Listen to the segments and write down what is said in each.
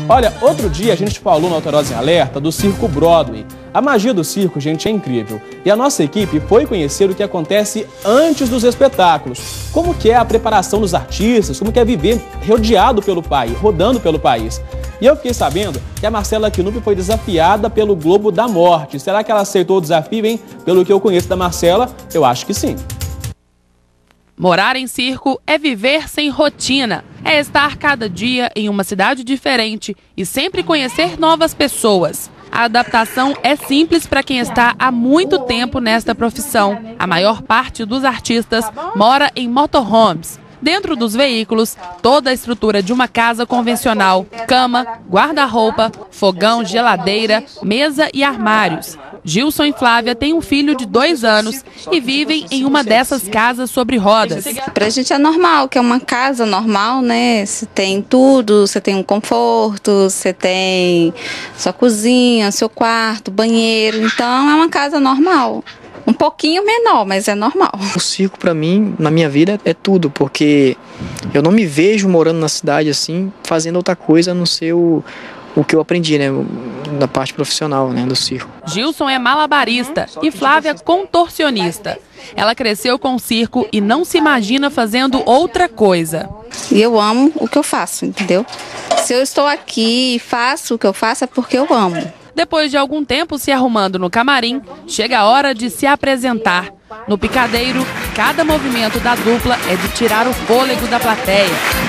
Olha, outro dia a gente falou no Autorosa em Alerta do Circo Broadway. A magia do circo, gente, é incrível. E a nossa equipe foi conhecer o que acontece antes dos espetáculos. Como que é a preparação dos artistas, como que é viver rodeado pelo país, rodando pelo país. E eu fiquei sabendo que a Marcela Knupp foi desafiada pelo Globo da Morte. Será que ela aceitou o desafio, hein? Pelo que eu conheço da Marcela, eu acho que sim. Morar em circo é viver sem rotina. É estar cada dia em uma cidade diferente e sempre conhecer novas pessoas. A adaptação é simples para quem está há muito tempo nesta profissão. A maior parte dos artistas mora em motorhomes. Dentro dos veículos, toda a estrutura de uma casa convencional: cama, guarda-roupa, fogão, geladeira, mesa e armários. Gilson e Flávia têm um filho de 2 anos e vivem em uma dessas casas sobre rodas. Pra gente é normal, que é uma casa normal, né? Você tem tudo, você tem um conforto, você tem sua cozinha, seu quarto, banheiro. Então é uma casa normal. Um pouquinho menor, mas é normal. O circo, para mim, na minha vida, é tudo, porque eu não me vejo morando na cidade assim, fazendo outra coisa a não ser o que eu aprendi, né, na parte profissional, né, do circo. Gilson é malabarista e Flávia contorcionista. Ela cresceu com o circo e não se imagina fazendo outra coisa. E eu amo o que eu faço, entendeu? Se eu estou aqui e faço o que eu faço é porque eu amo. Depois de algum tempo se arrumando no camarim, chega a hora de se apresentar. No picadeiro, cada movimento da dupla é de tirar o fôlego da plateia.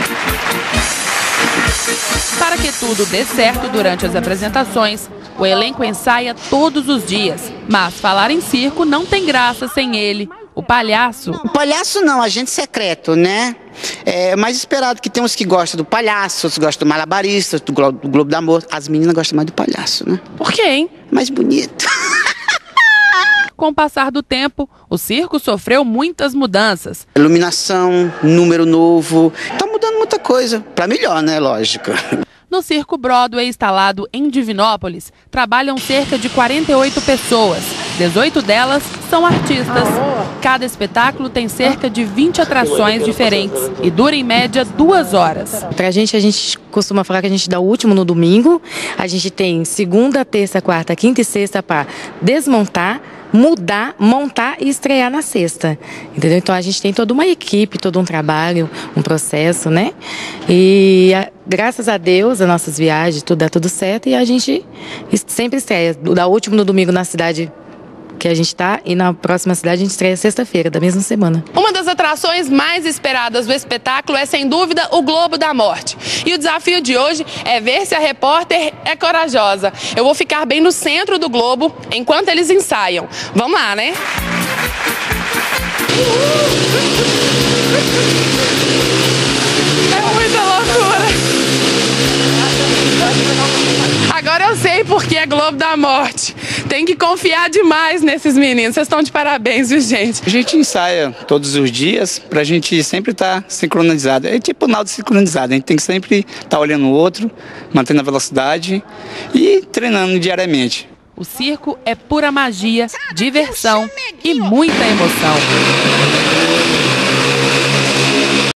Para que tudo dê certo durante as apresentações, o elenco ensaia todos os dias. Mas falar em circo não tem graça sem ele, o palhaço. O palhaço não, agente secreto, né? É mais esperado, que tem uns que gostam do palhaço, outros gostam do malabarista, do Globo da Morte. As meninas gostam mais do palhaço, né? Por quê, hein? Mais bonito. Com o passar do tempo, o circo sofreu muitas mudanças. Iluminação, número novo, tá mudando muita coisa. Pra melhor, né? Lógico. No Circo Broadway, instalado em Divinópolis, trabalham cerca de 48 pessoas. 18 delas são artistas. Cada espetáculo tem cerca de 20 atrações diferentes e dura em média 2 horas. Pra gente, a gente costuma falar que a gente dá o último no domingo. A gente tem segunda, terça, quarta, quinta e sexta para desmontar, mudar, montar e estrear na sexta, entendeu? Então a gente tem toda uma equipe, todo um trabalho, um processo, né? E graças a Deus, as nossas viagens, tudo dá tudo certo e a gente sempre estreia. Dá o último no domingo na cidade que a gente está e na próxima cidade a gente estreia sexta-feira, da mesma semana. Uma das atrações mais esperadas do espetáculo é, sem dúvida, o Globo da Morte. E o desafio de hoje é ver se a repórter é corajosa. Eu vou ficar bem no centro do Globo enquanto eles ensaiam. Vamos lá, né? É muita loucura. Agora eu sei porque é Globo da Morte. Tem que confiar demais nesses meninos. Vocês estão de parabéns, viu, gente? A gente ensaia todos os dias pra gente sempre estar sincronizado. É tipo nado sincronizado. A gente tem que sempre estar olhando o outro, mantendo a velocidade e treinando diariamente. O circo é pura magia, diversão e muita emoção.